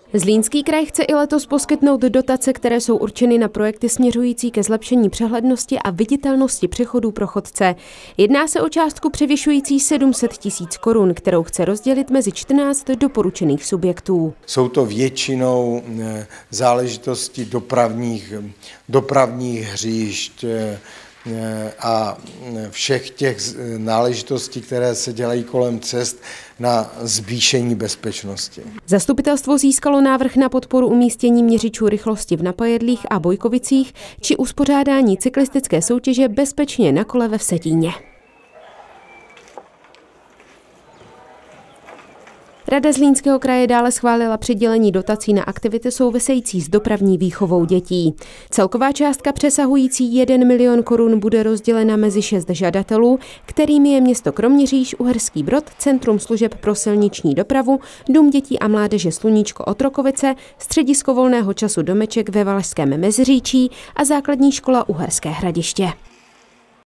Zlínský kraj chce i letos poskytnout dotace, které jsou určeny na projekty směřující ke zlepšení přehlednosti a viditelnosti přechodů pro chodce. Jedná se o částku převyšující 700 000 korun, kterou chce rozdělit mezi 14 doporučených subjektů. Jsou to většinou záležitosti dopravních hřišť a všech těch náležitostí, které se dělají kolem cest na zvýšení bezpečnosti. Zastupitelstvo získalo návrh na podporu umístění měřičů rychlosti v Napajedlích a Bojkovicích či uspořádání cyklistické soutěže Bezpečně na kole ve Vsetíně. Rada Zlínského kraje dále schválila přidělení dotací na aktivity související s dopravní výchovou dětí. Celková částka přesahující 1 milion korun bude rozdělena mezi 6 žadatelů, kterými je město Kroměříž, Uherský Brod, Centrum služeb pro silniční dopravu, Dům dětí a mládeže Sluníčko Otrokovice, Středisko volného času Domeček ve Valašském Meziříčí a Základní škola Uherské Hradiště.